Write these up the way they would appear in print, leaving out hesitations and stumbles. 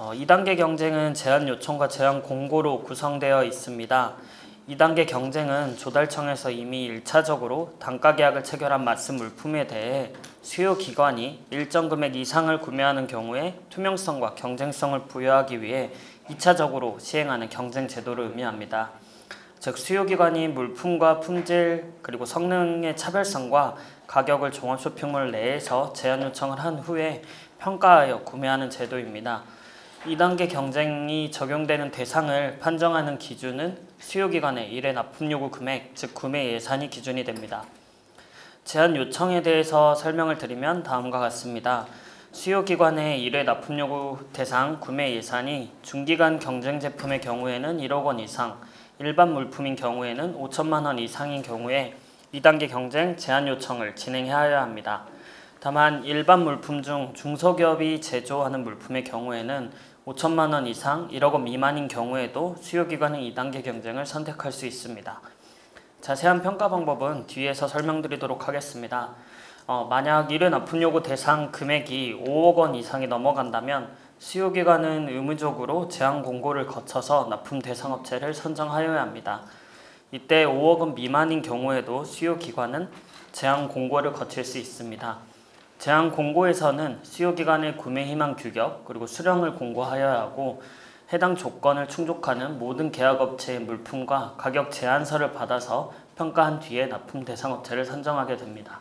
2단계 경쟁은 제한 요청과 제한 공고로 구성되어 있습니다. 2단계 경쟁은 조달청에서 이미 1차적으로 단가 계약을 체결한 맞춤 물품에 대해 수요기관이 일정 금액 이상을 구매하는 경우에 투명성과 경쟁성을 부여하기 위해 2차적으로 시행하는 경쟁 제도를 의미합니다. 즉 수요기관이 물품과 품질 그리고 성능의 차별성과 가격을 종합쇼핑몰 내에서 제한 요청을 한 후에 평가하여 구매하는 제도입니다. 2단계 경쟁이 적용되는 대상을 판정하는 기준은 수요기관의 일회 납품요구 금액, 즉 구매 예산이 기준이 됩니다. 제한 요청에 대해서 설명을 드리면 다음과 같습니다. 수요기관의 일회 납품요구 대상 구매 예산이 중기간 경쟁 제품의 경우에는 1억 원 이상, 일반 물품인 경우에는 5천만 원 이상인 경우에 2단계 경쟁 제한 요청을 진행하여야 합니다. 다만 일반 물품 중 중소기업이 제조하는 물품의 경우에는 5천만 원 이상, 1억 원 미만인 경우에도 수요기관은 2단계 경쟁을 선택할 수 있습니다. 자세한 평가 방법은 뒤에서 설명드리도록 하겠습니다. 만약 일회 납품요구 대상 금액이 5억 원 이상이 넘어간다면 수요기관은 의무적으로 제한 공고를 거쳐서 납품 대상 업체를 선정하여야 합니다. 이때 5억 원 미만인 경우에도 수요기관은 제한 공고를 거칠 수 있습니다. 제한 공고에서는 수요기관의 구매 희망 규격 그리고 수량을 공고하여야 하고 해당 조건을 충족하는 모든 계약업체의 물품과 가격 제한서를 받아서 평가한 뒤에 납품 대상 업체를 선정하게 됩니다.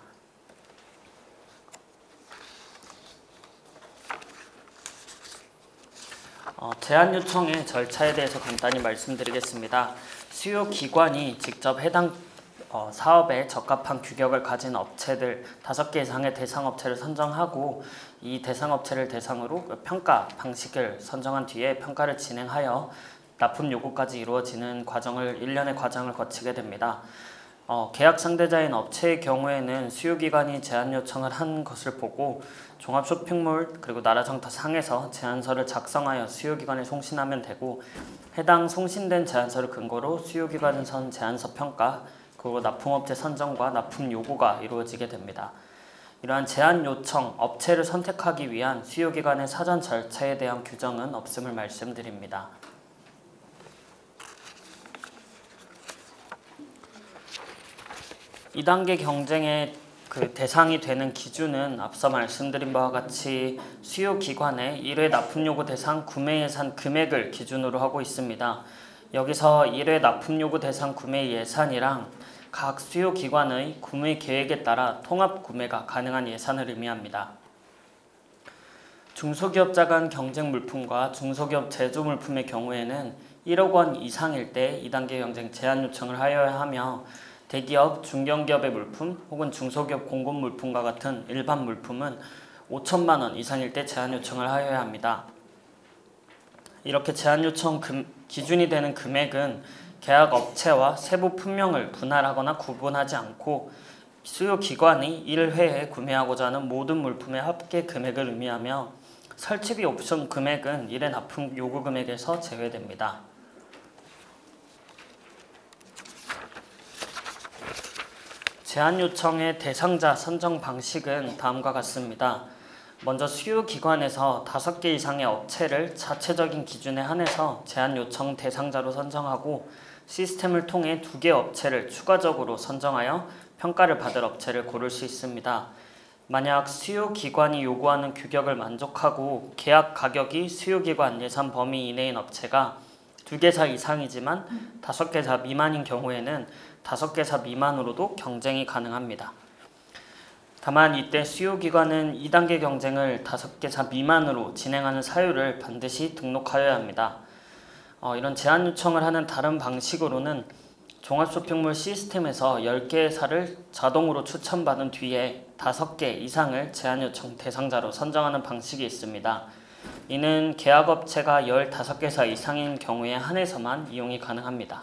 제한 요청의 절차에 대해서 간단히 말씀드리겠습니다. 수요기관이 직접 해당 사업에 적합한 규격을 가진 업체들 5개 이상의 대상업체를 선정하고 이 대상업체를 대상으로 평가 방식을 선정한 뒤에 평가를 진행하여 납품 요구까지 이루어지는 과정을 1년의 과정을 거치게 됩니다. 계약 상대자인 업체의 경우에는 수요기관이 제한 요청을 한 것을 보고 종합쇼핑몰 그리고 나라정터 상에서 제안서를 작성하여 수요기관에 송신하면 되고 해당 송신된 제안서를 근거로 수요기관은 선 제안서 평가 그리고 납품업체 선정과 납품 요구가 이루어지게 됩니다. 이러한 제한 요청, 업체를 선택하기 위한 수요기관의 사전 절차에 대한 규정은 없음을 말씀드립니다. 이 단계 경쟁의 대상이 되는 기준은 앞서 말씀드린 바와 같이 수요기관의 일회 납품요구 대상 구매 예산 금액을 기준으로 하고 있습니다. 여기서 일회 납품요구 대상 구매 예산이랑 각 수요기관의 구매 계획에 따라 통합 구매가 가능한 예산을 의미합니다. 중소기업자 간 경쟁 물품과 중소기업 제조 물품의 경우에는 1억 원 이상일 때 2단계 경쟁 제한 요청을 하여야 하며 대기업, 중견기업의 물품 혹은 중소기업 공급 물품과 같은 일반 물품은 5천만 원 이상일 때 제한 요청을 하여야 합니다. 이렇게 제한 요청 기준이 되는 금액은 계약 업체와 세부 품명을 분할하거나 구분하지 않고 수요기관이 1회에 구매하고자 하는 모든 물품의 합계 금액을 의미하며 설치비 옵션 금액은 1회 납품 요구 금액에서 제외됩니다. 제한 요청의 대상자 선정 방식은 다음과 같습니다. 먼저 수요기관에서 5개 이상의 업체를 자체적인 기준에 한해서 제한 요청 대상자로 선정하고 시스템을 통해 2개 업체를 추가적으로 선정하여 평가를 받을 업체를 고를 수 있습니다. 만약 수요기관이 요구하는 규격을 만족하고 계약 가격이 수요기관 예산 범위 이내인 업체가 2개사 이상이지만 5개사 미만인 경우에는 5개사 미만으로도 경쟁이 가능합니다. 다만 이때 수요기관은 2단계 경쟁을 5개사 미만으로 진행하는 사유를 반드시 등록하여야 합니다. 이런 제한 요청을 하는 다른 방식으로는 종합쇼핑몰 시스템에서 10개사를 자동으로 추천받은 뒤에 5개 이상을 제한 요청 대상자로 선정하는 방식이 있습니다. 이는 계약업체가 15개사 이상인 경우에 한해서만 이용이 가능합니다.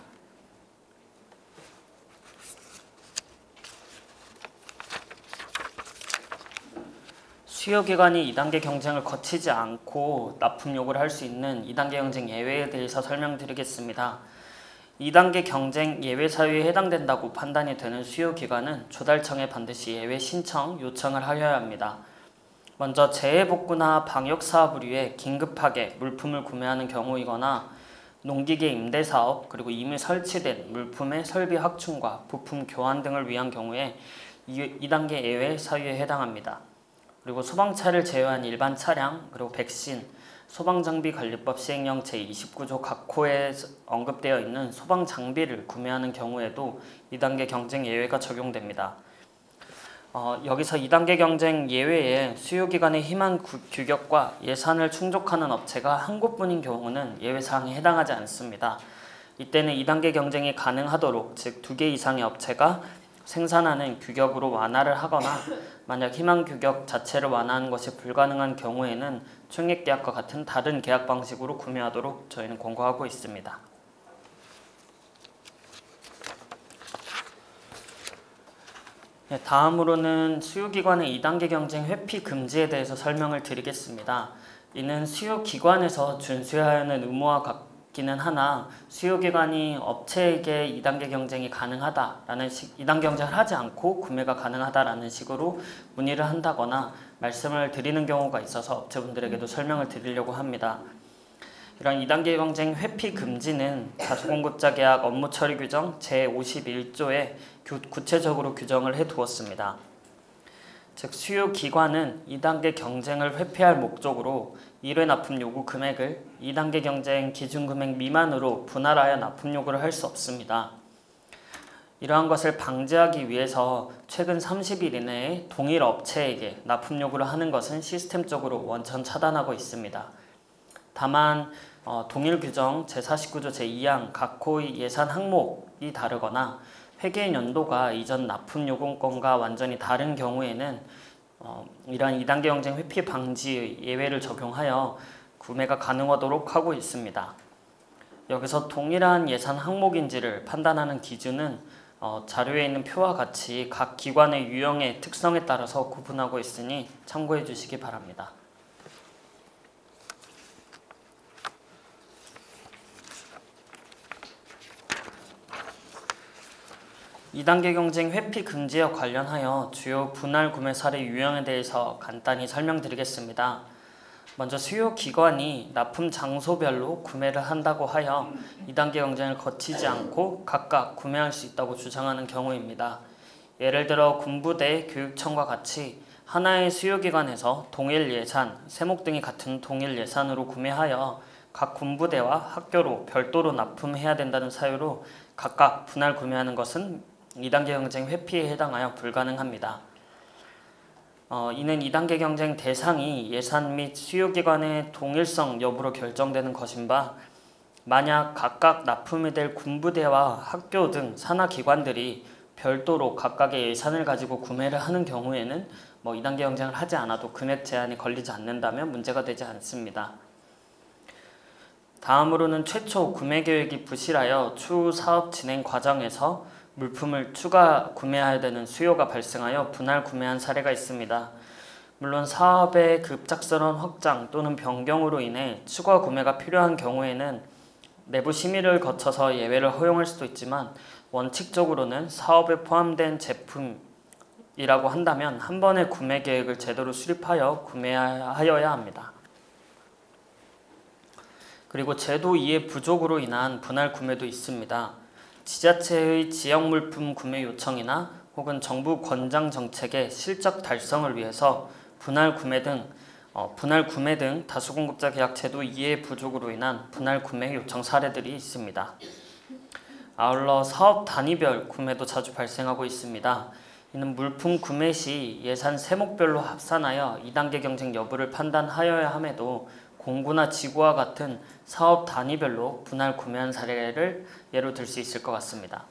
수요기관이 2단계 경쟁을 거치지 않고 납품 요구를 할 수 있는 2단계 경쟁 예외에 대해서 설명드리겠습니다. 2단계 경쟁 예외 사유에 해당된다고 판단이 되는 수요기관은 조달청에 반드시 예외 신청 요청을 하여야 합니다. 먼저 재해복구나 방역사업을 위해 긴급하게 물품을 구매하는 경우이거나 농기계 임대사업 그리고 이미 설치된 물품의 설비 확충과 부품 교환 등을 위한 경우에 2단계 예외 사유에 해당합니다. 그리고 소방차를 제외한 일반 차량 그리고 백신, 소방장비관리법 시행령 제29조 각 호에 언급되어 있는 소방장비를 구매하는 경우에도 2단계 경쟁 예외가 적용됩니다. 여기서 2단계 경쟁 예외에 수요기관의 희망 규격과 예산을 충족하는 업체가 한 곳뿐인 경우는 예외사항에 해당하지 않습니다. 이때는 2단계 경쟁이 가능하도록 즉 2개 이상의 업체가 생산하는 규격으로 완화를 하거나 만약 희망 규격 자체를 완화하는 것이 불가능한 경우에는 총액계약과 같은 다른 계약 방식으로 구매하도록 저희는 권고하고 있습니다. 다음으로는 수요기관의 2단계 경쟁 회피 금지에 대해서 설명을 드리겠습니다. 이는 수요기관에서 준수해야 하는 의무와 같기는 하나 수요기관이 업체에게 2단계 경쟁이 가능하다라는 2단계 경쟁을 하지 않고 구매가 가능하다라는 식으로 문의를 한다거나 말씀을 드리는 경우가 있어서 업체분들에게도 설명을 드리려고 합니다. 이런 2단계 경쟁 회피 금지는 다수공급자 계약 업무 처리 규정 제51조에 구체적으로 규정을 해두었습니다. 즉 수요기관은 2단계 경쟁을 회피할 목적으로 1회 납품 요구 금액을 2단계 경쟁 기준 금액 미만으로 분할하여 납품 요구를 할 수 없습니다. 이러한 것을 방지하기 위해서 최근 30일 이내에 동일 업체에게 납품 요구를 하는 것은 시스템적으로 원천 차단하고 있습니다. 다만 동일 규정 제49조 제2항 각 호의 예산 항목이 다르거나 회계 연도가 이전 납품 요금권과 완전히 다른 경우에는 이러한 2단계 경쟁 회피 방지 예외를 적용하여 구매가 가능하도록 하고 있습니다. 여기서 동일한 예산 항목인지를 판단하는 기준은 자료에 있는 표와 같이 각 기관의 유형의 특성에 따라서 구분하고 있으니 참고해 주시기 바랍니다. 2단계 경쟁 회피 금지와 관련하여 주요 분할 구매 사례 유형에 대해서 간단히 설명드리겠습니다. 먼저 수요기관이 납품 장소별로 구매를 한다고 하여 2단계 경쟁을 거치지 않고 각각 구매할 수 있다고 주장하는 경우입니다. 예를 들어 군부대, 교육청과 같이 하나의 수요기관에서 동일 예산, 세목 등이 같은 동일 예산으로 구매하여 각 군부대와 학교로 별도로 납품해야 된다는 사유로 각각 분할 구매하는 것은 2단계 경쟁 회피에 해당하여 불가능합니다. 이는 2단계 경쟁 대상이 예산 및 수요기관의 동일성 여부로 결정되는 것인 바 만약 각각 납품이 될 군부대와 학교 등 산하기관들이 별도로 각각의 예산을 가지고 구매를 하는 경우에는 2단계 경쟁을 하지 않아도 금액 제한이 걸리지 않는다면 문제가 되지 않습니다. 다음으로는 최초 구매 계획이 부실하여 추후 사업 진행 과정에서 물품을 추가 구매해야 되는 수요가 발생하여 분할 구매한 사례가 있습니다. 물론 사업의 급작스러운 확장 또는 변경으로 인해 추가 구매가 필요한 경우에는 내부 심의를 거쳐서 예외를 허용할 수도 있지만 원칙적으로는 사업에 포함된 제품이라고 한다면 한 번의 구매 계획을 제대로 수립하여 구매하여야 합니다. 그리고 제도 이해 부족으로 인한 분할 구매도 있습니다. 지자체의 지역 물품 구매 요청이나 혹은 정부 권장 정책의 실적 달성을 위해서 분할 구매 등 다수공급자 계약 제도 이해 부족으로 인한 분할 구매 요청 사례들이 있습니다. 아울러 사업 단위별 구매도 자주 발생하고 있습니다. 이는 물품 구매 시 예산 세목별로 합산하여 2단계 경쟁 여부를 판단하여야 함에도 공구나 지구와 같은 사업 단위별로 분할 구매한 사례를 예로 들 수 있을 것 같습니다.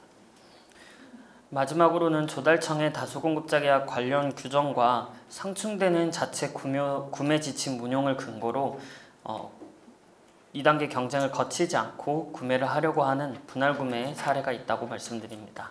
마지막으로는 조달청의 다수공급자 계약 관련 규정과 상충되는 자체 구매 지침 운용을 근거로 2단계 경쟁을 거치지 않고 구매를 하려고 하는 분할 구매의 사례가 있다고 말씀드립니다.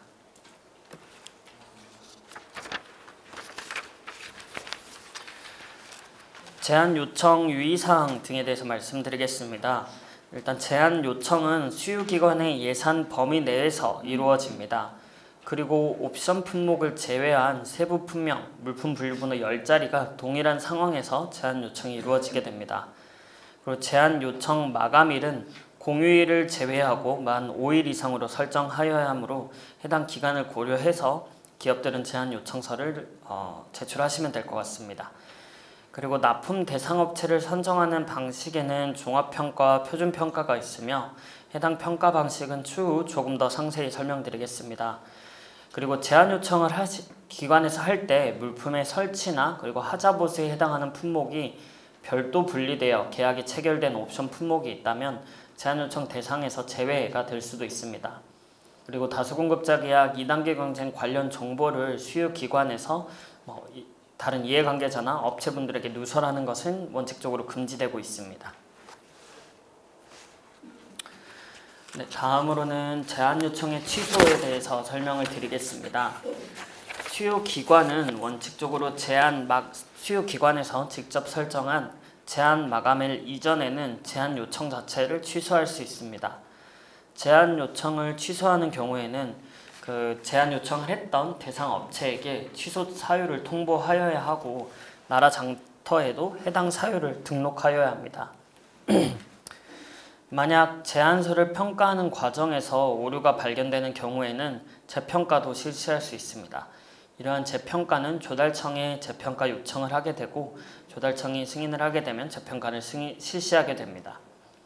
제한 요청 유의사항 등에 대해서 말씀드리겠습니다. 일단 제한 요청은 수요기관의 예산 범위 내에서 이루어집니다. 그리고 옵션 품목을 제외한 세부 품명, 물품 분류번호 10자리가 동일한 상황에서 제한 요청이 이루어지게 됩니다. 그리고 제한 요청 마감일은 공휴일을 제외하고 만 5일 이상으로 설정하여야 하므로 해당 기간을 고려해서 기업들은 제한 요청서를 제출하시면 될 것 같습니다. 그리고 납품 대상 업체를 선정하는 방식에는 종합평가와 표준평가가 있으며 해당 평가 방식은 추후 조금 더 상세히 설명드리겠습니다. 그리고 제한 요청을 기관에서 할 때 물품의 설치나 그리고 하자보수에 해당하는 품목이 별도 분리되어 계약이 체결된 옵션 품목이 있다면 제한 요청 대상에서 제외가 될 수도 있습니다. 그리고 다수공급자 계약 2단계 경쟁 관련 정보를 수요기관에서 다른 이해관계자나 업체분들에게 누설하는 것은 원칙적으로 금지되고 있습니다. 네, 다음으로는 제한 요청의 취소에 대해서 설명을 드리겠습니다. 수요기관은 원칙적으로 수요기관에서 직접 설정한 제한 마감일 이전에는 제한 요청 자체를 취소할 수 있습니다. 제한 요청을 취소하는 경우에는 그 제한 요청을 했던 대상 업체에게 취소 사유를 통보하여야 하고 나라 장터에도 해당 사유를 등록하여야 합니다. 만약 제안서를 평가하는 과정에서 오류가 발견되는 경우에는 재평가도 실시할 수 있습니다. 이러한 재평가는 조달청에 재평가 요청을 하게 되고 조달청이 승인을 하게 되면 재평가를 실시하게 됩니다.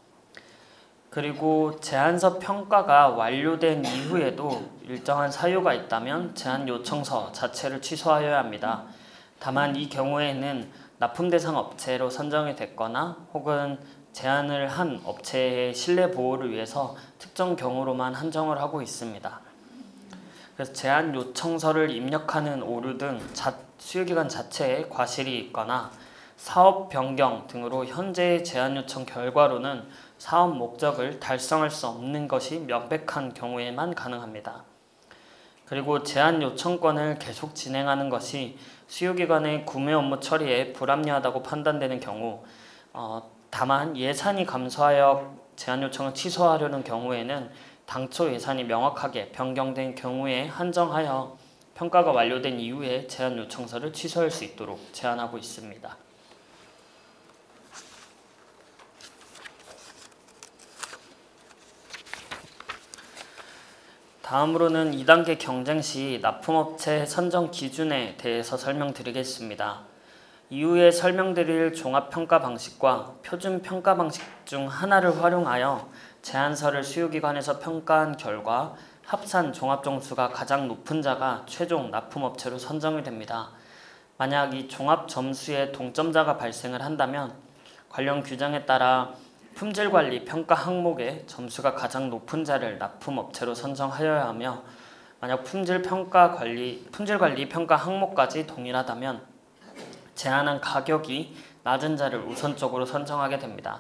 그리고 제안서 평가가 완료된 이후에도 일정한 사유가 있다면 제안 요청서 자체를 취소하여야 합니다. 다만 이 경우에는 납품 대상 업체로 선정이 됐거나 혹은 제안을 한 업체의 신뢰 보호를 위해서 특정 경우로만 한정을 하고 있습니다. 그래서 제안 요청서를 입력하는 오류 등 수요기관 자체에 과실이 있거나 사업 변경 등으로 현재의 제안 요청 결과로는 사업 목적을 달성할 수 없는 것이 명백한 경우에만 가능합니다. 그리고 제안 요청권을 계속 진행하는 것이 수요기관의 구매 업무 처리에 불합리하다고 판단되는 경우 다만 예산이 감소하여 제안 요청을 취소하려는 경우에는 당초 예산이 명확하게 변경된 경우에 한정하여 평가가 완료된 이후에 제안 요청서를 취소할 수 있도록 제한하고 있습니다. 다음으로는 2단계 경쟁 시 납품업체 선정 기준에 대해서 설명드리겠습니다. 이후에 설명드릴 종합평가 방식과 표준평가 방식 중 하나를 활용하여 제안서를 수요기관에서 평가한 결과 합산 종합점수가 가장 높은 자가 최종 납품업체로 선정이 됩니다. 만약 이 종합점수에 동점자가 발생을 한다면 관련 규정에 따라 품질관리 평가 항목에 점수가 가장 높은 자를 납품업체로 선정하여야 하며 만약 품질관리 평가 항목까지 동일하다면 제안한 가격이 낮은 자를 우선적으로 선정하게 됩니다.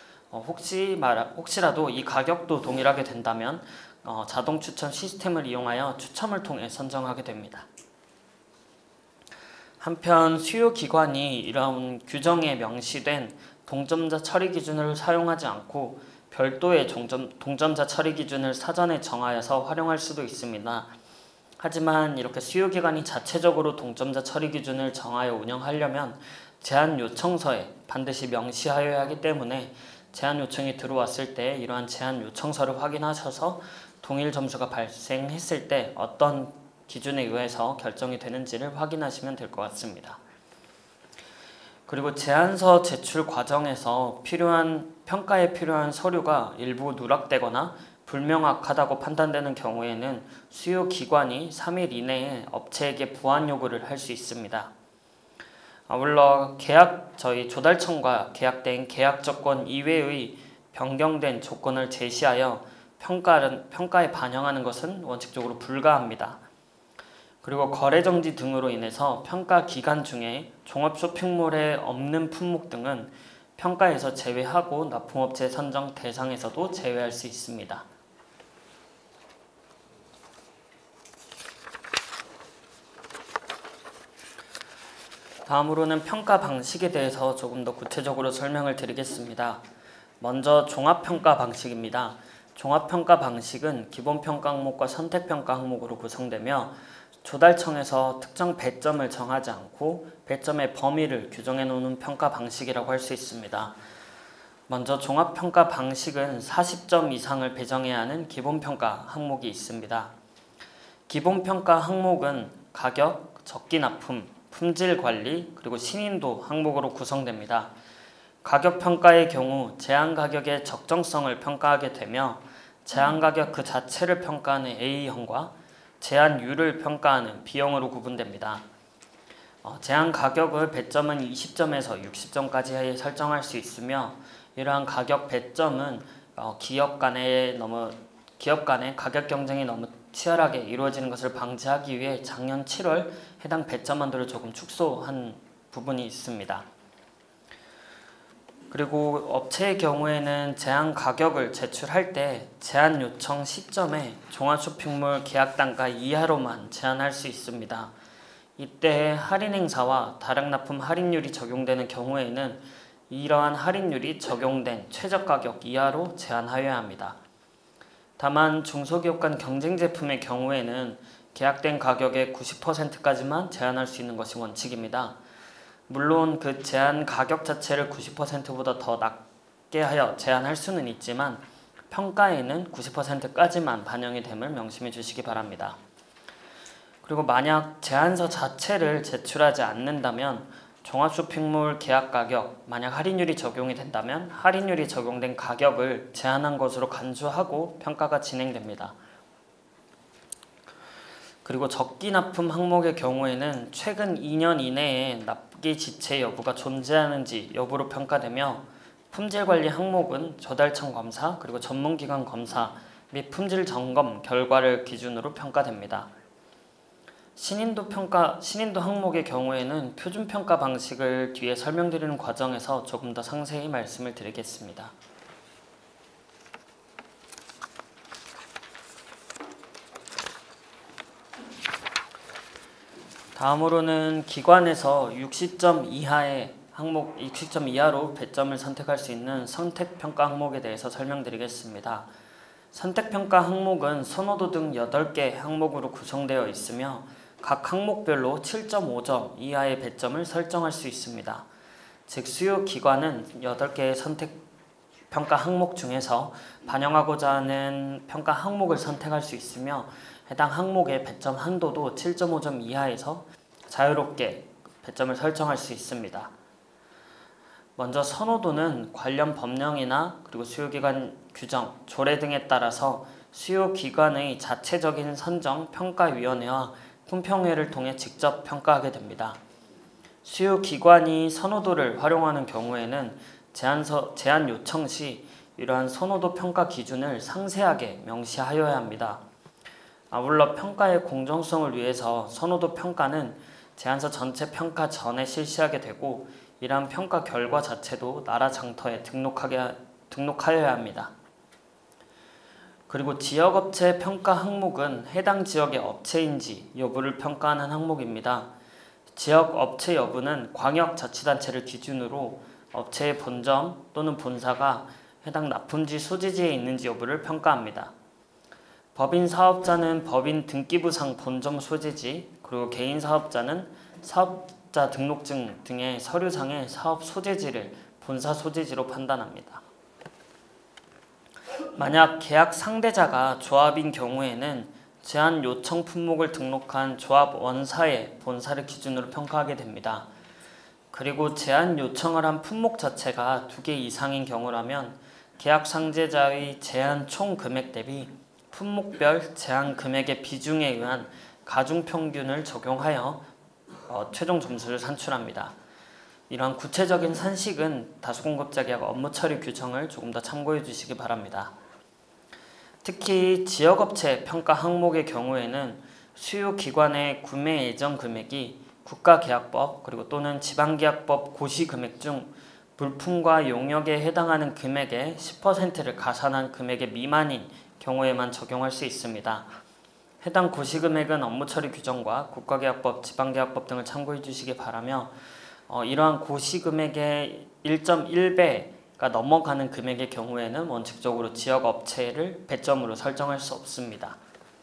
혹시라도 이 가격도 동일하게 된다면 자동 추첨 시스템을 이용하여 추첨을 통해 선정하게 됩니다. 한편 수요기관이 이런 규정에 명시된 동점자 처리 기준을 사용하지 않고 별도의 동점자 처리 기준을 사전에 정하여서 활용할 수도 있습니다. 하지만 이렇게 수요기관이 자체적으로 동점자 처리 기준을 정하여 운영하려면 제안 요청서에 반드시 명시하여야 하기 때문에 제안 요청이 들어왔을 때 이러한 제안 요청서를 확인하셔서 동일 점수가 발생했을 때 어떤 기준에 의해서 결정이 되는지를 확인하시면 될 것 같습니다. 그리고 제안서 제출 과정에서 평가에 필요한 서류가 일부 누락되거나 불명확하다고 판단되는 경우에는 수요기관이 3일 이내에 업체에게 보완 요구를 할 수 있습니다. 아울러 저희 조달청과 계약된 계약 조건 이외의 변경된 조건을 제시하여 평가에 반영하는 것은 원칙적으로 불가합니다. 그리고 거래정지 등으로 인해서 평가 기간 중에 종합 쇼핑몰에 없는 품목 등은 평가에서 제외하고 납품업체 선정 대상에서도 제외할 수 있습니다. 다음으로는 평가 방식에 대해서 조금 더 구체적으로 설명을 드리겠습니다. 먼저 종합평가 방식입니다. 종합평가 방식은 기본평가 항목과 선택평가 항목으로 구성되며 조달청에서 특정 배점을 정하지 않고 배점의 범위를 규정해 놓는 평가 방식이라고 할 수 있습니다. 먼저 종합평가 방식은 40점 이상을 배정해야 하는 기본평가 항목이 있습니다. 기본평가 항목은 가격, 적기납품, 품질관리, 그리고 신인도 항목으로 구성됩니다. 가격평가의 경우 제한가격의 적정성을 평가하게 되며 제한가격 그 자체를 평가하는 A형과 제한율을 평가하는 B형으로 구분됩니다. 제한가격을 배점은 20점에서 60점까지 설정할 수 있으며 이러한 가격 배점은 기업 간의 가격 경쟁이 너무 치열하게 이루어지는 것을 방지하기 위해 작년 7월 해당 배점 한도를 조금 축소한 부분이 있습니다. 그리고 업체의 경우에는 제한 가격을 제출할 때 제한 요청 시점에 종합쇼핑몰 계약 단가 이하로만 제한할 수 있습니다. 이때 할인 행사와 다량납품 할인율이 적용되는 경우에는 이러한 할인율이 적용된 최저가격 이하로 제한하여야 합니다. 다만 중소기업 간 경쟁 제품의 경우에는 계약된 가격의 90%까지만 제한할 수 있는 것이 원칙입니다. 물론 그 제한 가격 자체를 90%보다 더 낮게 하여 제한할 수는 있지만 평가에는 90%까지만 반영이 됨을 명심해 주시기 바랍니다. 그리고 만약 제안서 자체를 제출하지 않는다면 종합쇼핑몰 계약 가격, 만약 할인율이 적용이 된다면 할인율이 적용된 가격을 제한한 것으로 간주하고 평가가 진행됩니다. 그리고 적기납품 항목의 경우에는 최근 2년 이내에 납기 지체 여부가 존재하는지 여부로 평가되며 품질관리 항목은 조달청 검사 그리고 전문기관 검사 및 품질 점검 결과를 기준으로 평가됩니다. 신인도 항목의 경우에는 표준평가 방식을 뒤에 설명드리는 과정에서 조금 더 상세히 말씀을 드리겠습니다. 다음으로는 기관에서 60점 이하의 항목, 60점 이하로 배점을 선택할 수 있는 선택평가 항목에 대해서 설명드리겠습니다. 선택평가 항목은 선호도 등 8개 항목으로 구성되어 있으며 각 항목별로 7.5점 이하의 배점을 설정할 수 있습니다. 즉 수요 기관은 8개의 선택평가 항목 중에서 반영하고자 하는 평가 항목을 선택할 수 있으며 해당 항목의 배점 한도도 7.5점 이하에서 자유롭게 배점을 설정할 수 있습니다. 먼저 선호도는 관련 법령이나 그리고 수요기관 규정, 조례 등에 따라서 수요기관의 자체적인 선정 평가위원회와 품평회를 통해 직접 평가하게 됩니다. 수요기관이 선호도를 활용하는 경우에는 제안 요청 시 이러한 선호도 평가 기준을 상세하게 명시하여야 합니다. 아울러 평가의 공정성을 위해서 선호도 평가는 제안서 전체 평가 전에 실시하게 되고 이러한 평가 결과 자체도 나라 장터에 등록하여야 합니다. 그리고 지역업체 평가 항목은 해당 지역의 업체인지 여부를 평가하는 항목입니다. 지역업체 여부는 광역자치단체를 기준으로 업체의 본점 또는 본사가 해당 납품지 소재지에 있는지 여부를 평가합니다. 법인 사업자는 법인 등기부상 본점 소재지, 그리고 개인 사업자는 사업자 등록증 등의 서류상의 사업 소재지를 본사 소재지로 판단합니다. 만약 계약 상대자가 조합인 경우에는 제한 요청 품목을 등록한 조합 원사의 본사를 기준으로 평가하게 됩니다. 그리고 제한 요청을 한 품목 자체가 2개 이상인 경우라면 계약 상대자의 제한 총 금액 대비 품목별 제한 금액의 비중에 의한 가중평균을 적용하여 최종 점수를 산출합니다. 이러한 구체적인 산식은 다수공급자 계약 업무 처리 규정을 조금 더 참고해 주시기 바랍니다. 특히 지역업체 평가 항목의 경우에는 수요기관의 구매 예정 금액이 국가계약법 그리고 또는 지방계약법 고시금액 중 물품과 용역에 해당하는 금액의 10%를 가산한 금액의 미만인 경우에만 적용할 수 있습니다. 해당 고시금액은 업무처리 규정과 국가계약법, 지방계약법 등을 참고해 주시기 바라며 이러한 고시금액의 1.1배가 넘어가는 금액의 경우에는 원칙적으로 지역 업체를 배점으로 설정할 수 없습니다.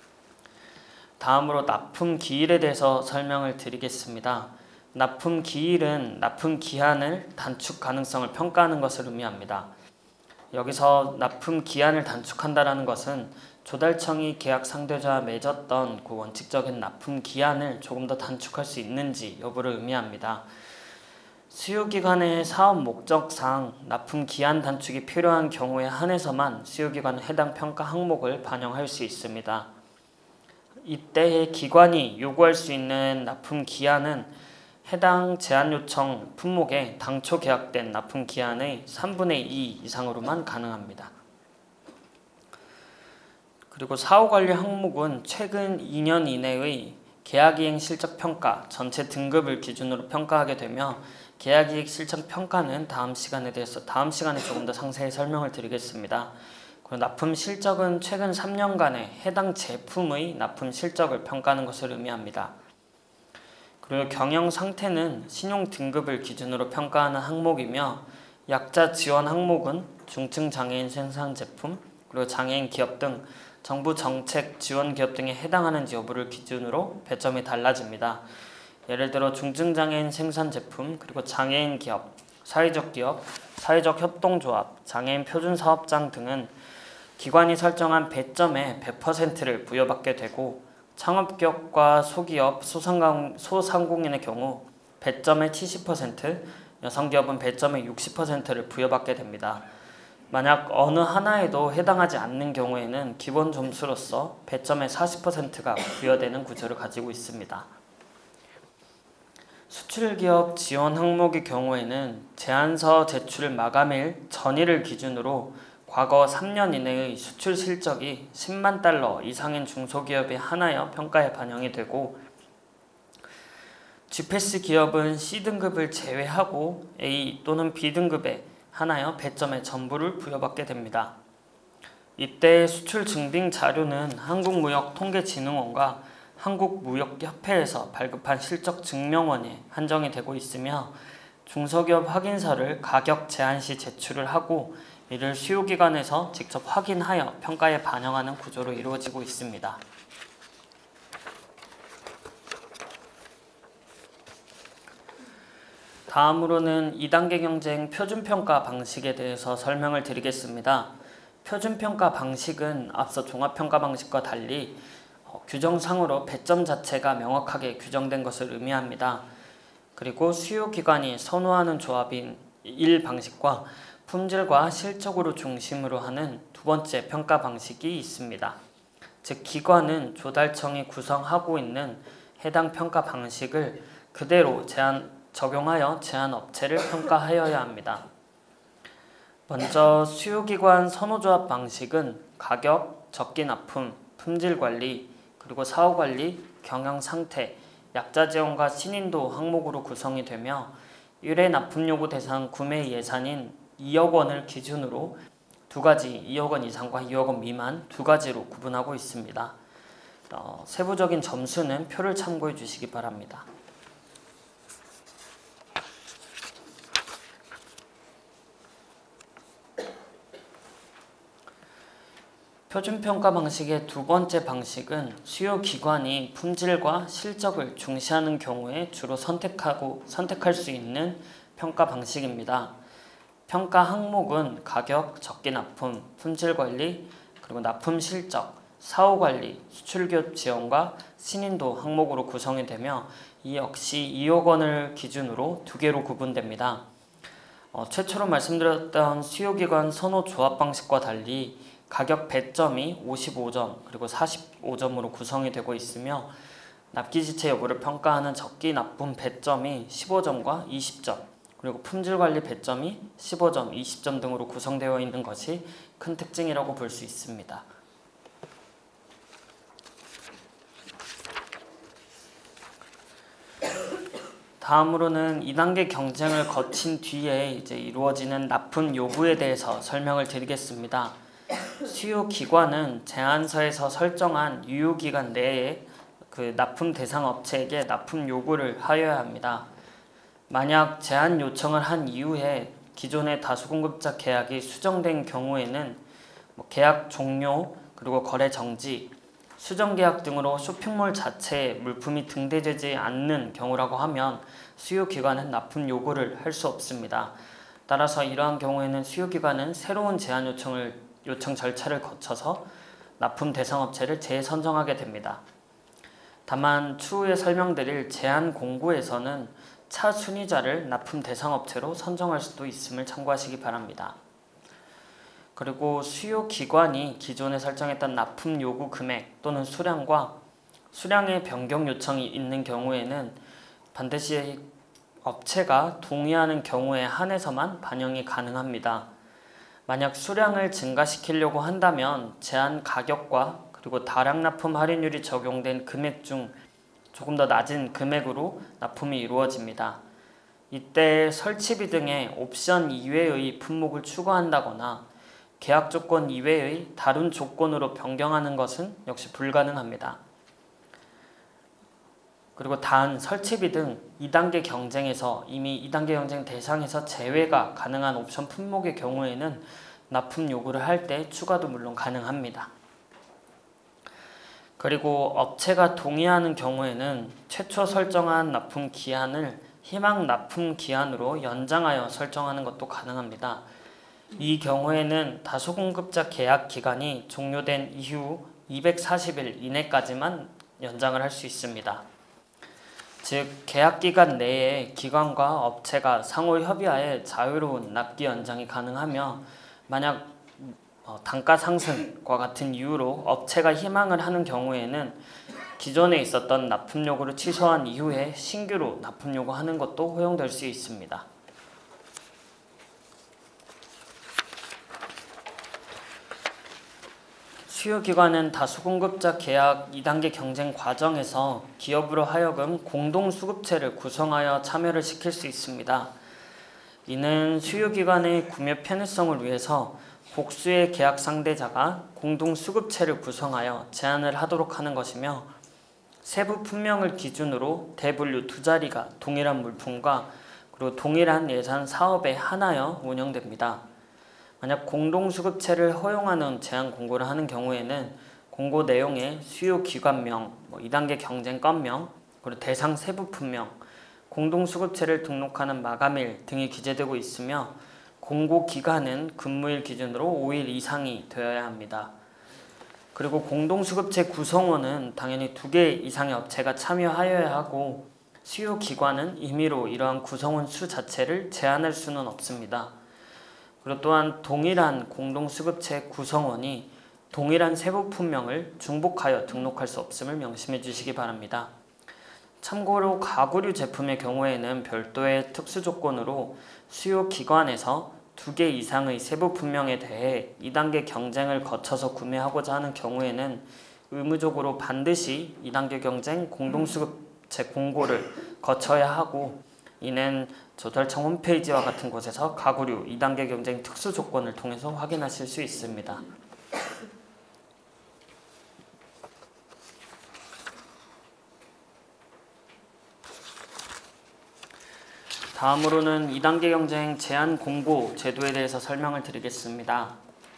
다음으로 납품 기일에 대해서 설명을 드리겠습니다. 납품 기일은 납품 기한을 단축 가능성을 평가하는 것을 의미합니다. 여기서 납품 기한을 단축한다는 것은 조달청이 계약 상대자와 맺었던 그 원칙적인 납품 기한을 조금 더 단축할 수 있는지 여부를 의미합니다. 수요기관의 사업 목적상 납품 기한 단축이 필요한 경우에 한해서만 수요기관은 해당 평가 항목을 반영할 수 있습니다. 이때 기관이 요구할 수 있는 납품 기한은 해당 제한 요청 품목에 당초 계약된 납품 기한의 3분의 2 이상으로만 가능합니다. 그리고 사후관리 항목은 최근 2년 이내의 계약이행 실적 평가 전체 등급을 기준으로 평가하게 되며 계약이행 실적 평가는 다음 시간에 조금 더 상세히 설명을 드리겠습니다. 그리고 납품 실적은 최근 3년간의 해당 제품의 납품 실적을 평가하는 것을 의미합니다. 그리고 경영 상태는 신용 등급을 기준으로 평가하는 항목이며 약자 지원 항목은 중증 장애인 생산 제품 그리고 장애인 기업 등 정부 정책 지원 기업 등에 해당하는지 여부를 기준으로 배점이 달라집니다. 예를 들어 중증 장애인 생산 제품 그리고 장애인 기업, 사회적 기업, 사회적 협동조합, 장애인 표준 사업장 등은 기관이 설정한 배점의 100%를 부여받게 되고 창업기업과 소기업, 소상공인의 경우 배점의 70%, 여성기업은 배점의 60%를 부여받게 됩니다. 만약 어느 하나에도 해당하지 않는 경우에는 기본 점수로서 배점의 40%가 부여되는 구조를 가지고 있습니다. 수출기업 지원 항목의 경우에는 제안서 제출 마감일 전일을 기준으로 과거 3년 이내의 수출 실적이 10만 달러 이상인 중소기업에 한하여 평가에 반영이 되고 GPAS 기업은 C등급을 제외하고 A 또는 B등급에 한하여 배점의 전부를 부여받게 됩니다. 이때 수출 증빙 자료는 한국무역통계진흥원과 한국무역협회에서 발급한 실적 증명원에 한정이 되고 있으며 중소기업 확인서를 가격 제한 시 제출을 하고 이를 수요기관에서 직접 확인하여 평가에 반영하는 구조로 이루어지고 있습니다. 다음으로는 2단계 경쟁 표준평가 방식에 대해서 설명을 드리겠습니다. 표준평가 방식은 앞서 종합평가 방식과 달리 규정상으로 배점 자체가 명확하게 규정된 것을 의미합니다. 그리고 수요기관이 선호하는 조합인 1 방식과 품질과 실적으로 중심으로 하는 두 번째 평가 방식이 있습니다. 즉 기관은 조달청이 구성하고 있는 해당 평가 방식을 그대로 적용하여 제한 업체를 평가하여야 합니다. 먼저 수요기관 선호조합 방식은 가격, 적기 납품, 품질관리, 그리고 사후관리, 경영상태, 약자지원과 신인도 항목으로 구성이 되며 1회 납품요구 대상 구매 예산인 2억 원을 기준으로 두 가지 2억 원 이상과 2억 원 미만 두 가지로 구분하고 있습니다. 세부적인 점수는 표를 참고해 주시기 바랍니다. 표준평가 방식의 두 번째 방식은 수요기관이 품질과 실적을 중시하는 경우에 주로 선택할 수 있는 평가 방식입니다. 평가 항목은 가격, 적기 납품, 품질관리, 그리고 납품 실적, 사후관리, 수출기업 지원과 신인도 항목으로 구성이 되며 이 역시 2억 원을 기준으로 두 개로 구분됩니다. 최초로 말씀드렸던 수요기관 선호조합 방식과 달리 가격 배점이 55점 그리고 45점으로 구성이 되고 있으며 납기지체 여부를 평가하는 적기 납품 배점이 15점과 20점 그리고 품질관리 배점이 15점, 20점 등으로 구성되어 있는 것이 큰 특징이라고 볼 수 있습니다. 다음으로는 2단계 경쟁을 거친 뒤에 이루어지는 납품 요구에 대해서 설명을 드리겠습니다. 수요기관은 제안서에서 설정한 유효기간 내에 그 납품 대상 업체에게 납품 요구를 하여야 합니다. 만약 제안 요청을 한 이후에 기존의 다수공급자 계약이 수정된 경우에는 계약 종료, 그리고 거래 정지, 수정 계약 등으로 쇼핑몰 자체에 물품이 등재되지 않는 경우라고 하면 수요기관은 납품 요구를 할 수 없습니다. 따라서 이러한 경우에는 수요기관은 새로운 제한 요청 절차를 거쳐서 납품 대상 업체를 재선정하게 됩니다. 다만 추후에 설명드릴 제한 공고에서는 차순위자를 납품 대상 업체로 선정할 수도 있음을 참고하시기 바랍니다. 그리고 수요기관이 기존에 설정했던 납품 요구 금액 또는 수량과 수량의 변경 요청이 있는 경우에는 반드시 업체가 동의하는 경우에 한해서만 반영이 가능합니다. 만약 수량을 증가시키려고 한다면 제한 가격과 그리고 다량 납품 할인율이 적용된 금액 중 조금 더 낮은 금액으로 납품이 이루어집니다. 이때 설치비 등의 옵션 이외의 품목을 추가한다거나 계약 조건 이외의 다른 조건으로 변경하는 것은 역시 불가능합니다. 그리고 단 설치비 등 2단계 경쟁에서 이미 2단계 경쟁 대상에서 제외가 가능한 옵션 품목의 경우에는 납품 요구를 할 때 추가도 물론 가능합니다. 그리고 업체가 동의하는 경우에는 최초 설정한 납품 기한을 희망 납품 기한으로 연장하여 설정하는 것도 가능합니다. 이 경우에는 다수공급자 계약 기간이 종료된 이후 240일 이내까지만 연장을 할 수 있습니다. 즉 계약기간 내에 기관과 업체가 상호 협의하에 자유로운 납기 연장이 가능하며 만약 단가 상승과 같은 이유로 업체가 희망을 하는 경우에는 기존에 있었던 납품 요구를 취소한 이후에 신규로 납품 요구하는 것도 허용될 수 있습니다. 수요기관은 다수공급자 계약 2단계 경쟁 과정에서 기업으로 하여금 공동수급체를 구성하여 참여를 시킬 수 있습니다. 이는 수요기관의 구매 편의성을 위해서 복수의 계약 상대자가 공동수급체를 구성하여 제안을 하도록 하는 것이며 세부 품명을 기준으로 대분류 두 자리가 동일한 물품과 그리고 동일한 예산 사업에 한하여 운영됩니다. 만약 공동수급체를 허용하는 제한 공고를 하는 경우에는 공고 내용에 수요기관명, 2단계 경쟁건명, 그리고 대상 세부품명, 공동수급체를 등록하는 마감일 등이 기재되고 있으며 공고 기간은 근무일 기준으로 5일 이상이 되어야 합니다. 그리고 공동수급체 구성원은 당연히 2개 이상의 업체가 참여하여야 하고 수요기관은 임의로 이러한 구성원 수 자체를 제한할 수는 없습니다. 그리고 또한 동일한 공동수급체 구성원이 동일한 세부품명을 중복하여 등록할 수 없음을 명심해 주시기 바랍니다. 참고로 가구류 제품의 경우에는 별도의 특수조건으로 수요기관에서 2개 이상의 세부품명에 대해 2단계 경쟁을 거쳐서 구매하고자 하는 경우에는 의무적으로 반드시 2단계 경쟁 공동수급체 공고를 거쳐야 하고 이는 조달청 홈페이지와 같은 곳에서 가구류 2단계 경쟁 특수조건을 통해서 확인하실 수 있습니다. 다음으로는 2단계 경쟁 제한 공고 제도에 대해서 설명을 드리겠습니다.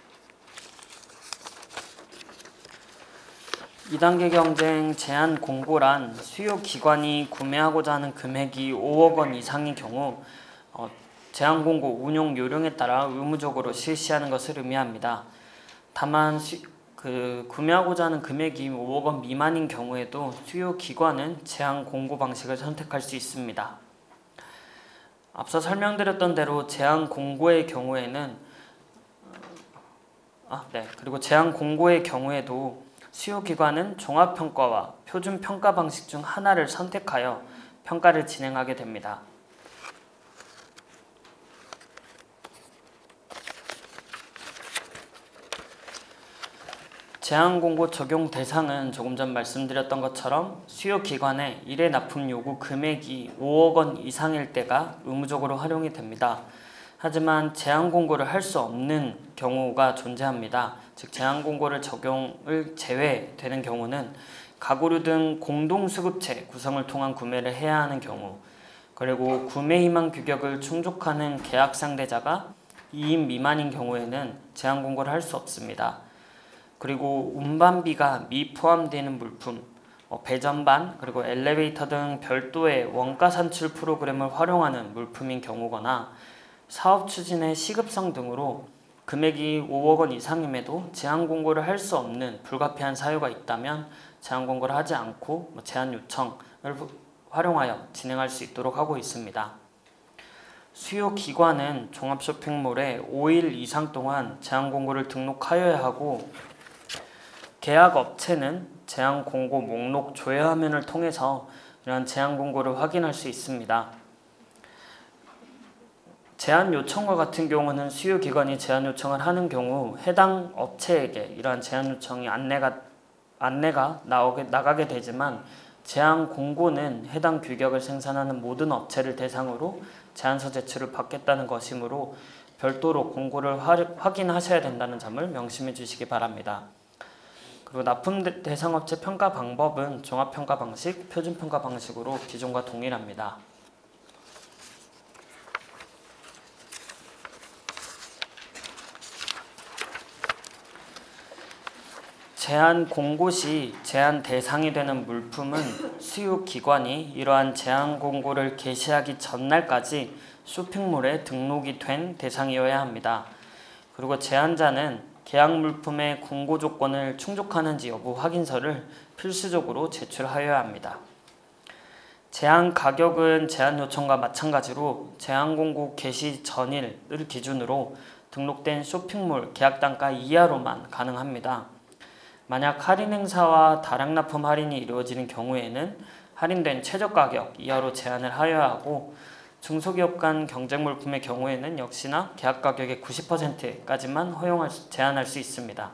2단계 경쟁 제한 공고란 수요기관이 구매하고자 하는 금액이 5억 원 이상인 경우 제한 공고 운용 요령에 따라 의무적으로 실시하는 것을 의미합니다. 다만 구매하고자 하는 금액이 5억 원 미만인 경우에도 수요기관은 제한 공고 방식을 선택할 수 있습니다. 앞서 설명드렸던 대로 제한 공고의 경우에는 그리고 제한 공고의 경우에도 수요기관은 종합평가와 표준평가 방식 중 하나를 선택하여 평가를 진행하게 됩니다. 제한공고 적용 대상은 조금 전 말씀드렸던 것처럼 수요기관의 1회 납품 요구 금액이 5억 원 이상일 때가 의무적으로 활용이 됩니다. 하지만 제한공고를 할 수 없는 경우가 존재합니다. 즉 제한공고를 적용을 제외되는 경우는 가구류 등 공동수급체 구성을 통한 구매를 해야 하는 경우, 그리고 구매 희망 규격을 충족하는 계약 상대자가 2인 미만인 경우에는 제한 공고를 할 수 없습니다. 그리고 운반비가 미포함되는 물품, 배전반, 그리고 엘리베이터 등 별도의 원가 산출 프로그램을 활용하는 물품인 경우거나 사업 추진의 시급성 등으로 금액이 5억 원 이상임에도 제한 공고를 할 수 없는 불가피한 사유가 있다면 제한 공고를 하지 않고 제한 요청을 활용하여 진행할 수 있도록 하고 있습니다. 수요 기관은 종합 쇼핑몰에 5일 이상 동안 제한 공고를 등록하여야 하고, 계약 업체는 제한 공고 목록 조회 화면을 통해서 이러한 제한 공고를 확인할 수 있습니다. 제한 요청과 같은 경우는 수요 기관이 제한 요청을 하는 경우 해당 업체에게 이러한 제한 요청이 안내가 나가게 되지만, 제한 공고는 해당 규격을 생산하는 모든 업체를 대상으로 제안서 제출을 받겠다는 것이므로 별도로 공고를 확인하셔야 된다는 점을 명심해 주시기 바랍니다. 그리고 납품 대상 업체 평가 방법은 종합평가 방식, 표준평가 방식으로 기존과 동일합니다. 제한 공고 시 제한 대상이 되는 물품은 수요 기관이 이러한 제한 공고를 게시하기 전날까지 쇼핑몰에 등록이 된 대상이어야 합니다. 그리고 제한자는 계약 물품의 공고 조건을 충족하는지 여부 확인서를 필수적으로 제출하여야 합니다. 제한 가격은 제한 요청과 마찬가지로 제한 공고 게시 전일을 기준으로 등록된 쇼핑몰 계약 단가 이하로만 가능합니다. 만약 할인 행사와 다량 납품 할인이 이루어지는 경우에는 할인된 최저가격 이하로 제한을 하여야 하고, 중소기업 간 경쟁 물품의 경우에는 역시나 계약 가격의 90%까지만 제한할 수 있습니다.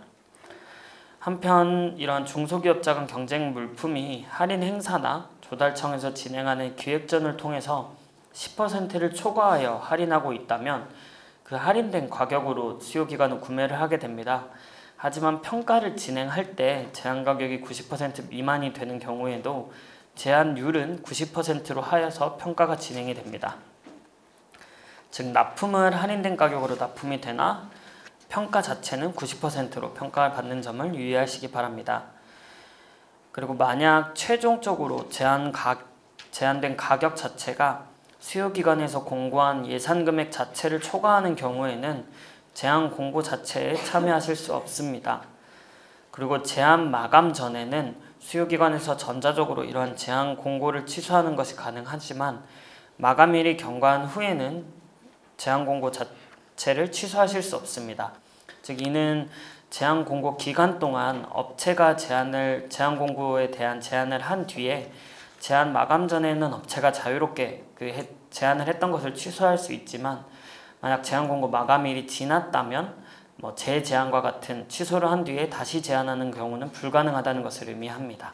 한편 이러한 중소기업자 간 경쟁 물품이 할인 행사나 조달청에서 진행하는 기획전을 통해서 10%를 초과하여 할인하고 있다면 그 할인된 가격으로 수요기관은 구매를 하게 됩니다. 하지만 평가를 진행할 때 제한 가격이 90% 미만이 되는 경우에도 제한율은 90%로 하여서 평가가 진행이 됩니다. 즉 납품을 할인된 가격으로 납품이 되나 평가 자체는 90%로 평가를 받는 점을 유의하시기 바랍니다. 그리고 만약 최종적으로 제한된 가격 자체가 수요기관에서 공고한 예산 금액 자체를 초과하는 경우에는 제한 공고 자체에 참여하실 수 없습니다. 그리고 제한 마감 전에는 수요기관에서 전자적으로 이러한 제한 공고를 취소하는 것이 가능하지만 마감일이 경과한 후에는 제한 공고 자체를 취소하실 수 없습니다. 즉 이는 제한 공고 기간 동안 업체가 제한 공고에 대한 제안을 한 뒤에 제한 마감 전에는 업체가 자유롭게 제안을 했던 것을 취소할 수 있지만, 만약 제한 공고 마감일이 지났다면 재제안과 같은 취소를 한 뒤에 다시 제안하는 경우는 불가능하다는 것을 의미합니다.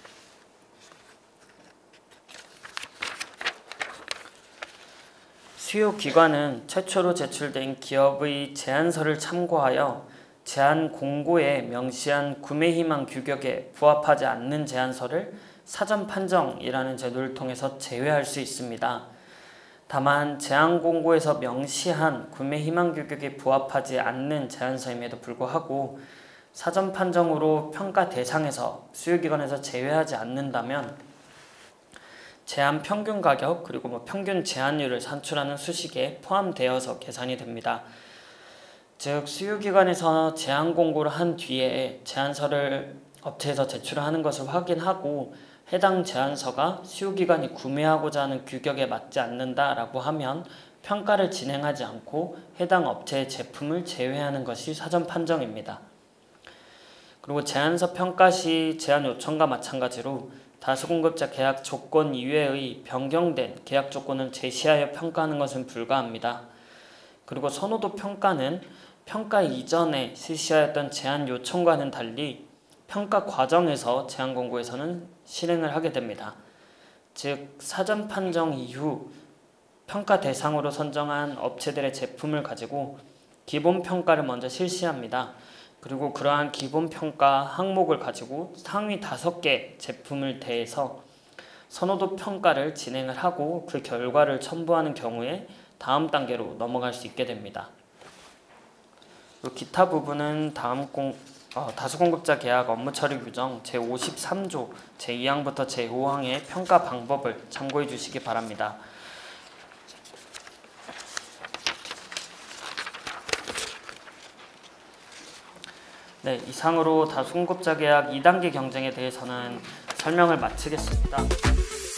수요 기관은 최초로 제출된 기업의 제안서를 참고하여 제안 공고에 명시한 구매 희망 규격에 부합하지 않는 제안서를 사전 판정이라는 제도를 통해서 제외할 수 있습니다. 다만 제한 공고에서 명시한 구매 희망 규격에 부합하지 않는 제안서임에도 불구하고 사전 판정으로 평가 대상에서 수요기관에서 제외하지 않는다면 제한 평균 가격 그리고 평균 제한율을 산출하는 수식에 포함되어서 계산이 됩니다. 즉 수요기관에서 제한 공고를 한 뒤에 제안서를 업체에서 제출하는 것을 확인하고 해당 제안서가 수요기관이 구매하고자 하는 규격에 맞지 않는다라고 하면 평가를 진행하지 않고 해당 업체의 제품을 제외하는 것이 사전 판정입니다. 그리고 제안서 평가 시 제한 요청과 마찬가지로 다수공급자 계약 조건 이외의 변경된 계약 조건을 제시하여 평가하는 것은 불가합니다. 그리고 선호도 평가는 평가 이전에 실시하였던 제한 요청과는 달리 평가 과정에서 제한 공고에서는 실행을 하게 됩니다. 즉 사전 판정 이후 평가 대상으로 선정한 업체들의 제품을 가지고 기본 평가를 먼저 실시합니다. 그리고 그러한 기본 평가 항목을 가지고 상위 5개 제품을 대해서 선호도 평가를 진행을 하고 그 결과를 첨부하는 경우에 다음 단계로 넘어갈 수 있게 됩니다. 기타 부분은 다수공급자 계약 업무 처리 규정 제53조 제2항부터 제5항의 평가 방법을 참고해 주시기 바랍니다. 네, 이상으로 다수공급자 계약 2단계 경쟁에 대해서는 설명을 마치겠습니다.